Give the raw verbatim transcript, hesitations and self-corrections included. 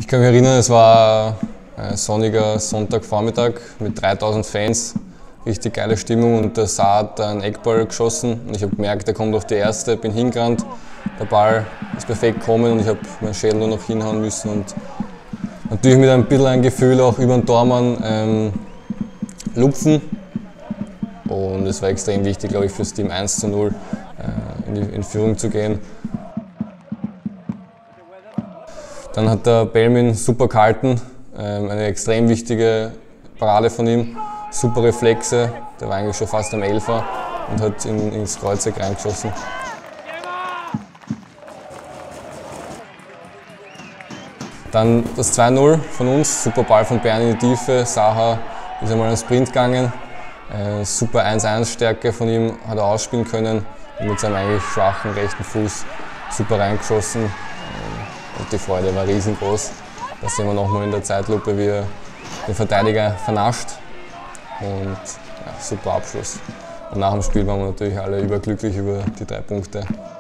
kann mich erinnern, es war ein sonniger Sonntagvormittag mit dreitausend Fans, richtig geile Stimmung und der Saar hat einen Eckball geschossen und ich habe gemerkt, er kommt auf die erste, bin hingerannt, der Ball ist perfekt gekommen und ich habe meinen Schädel nur noch hinhauen müssen und natürlich mit ein bisschen ein Gefühl auch über den Tormann ähm, lupfen und es war extrem wichtig, glaube ich, für das Team eins zu null äh, in, die, in Führung zu gehen. Dann hat der Belmin super gehalten, eine extrem wichtige Parade von ihm, super Reflexe, der war eigentlich schon fast am Elfer und hat in, ins Kreuzeck reingeschossen. Dann das zwei null von uns, super Ball von Bern in die Tiefe, Saha ist einmal einen Sprint gegangen, super eins eins Stärke von ihm hat er ausspielen können und mit seinem eigentlich schwachen rechten Fuß super reingeschossen. Und die Freude war riesengroß. Da sehen wir nochmal in der Zeitlupe, wie er den Verteidiger vernascht. Und ja, super Abschluss. Und nach dem Spiel waren wir natürlich alle überglücklich über die drei Punkte.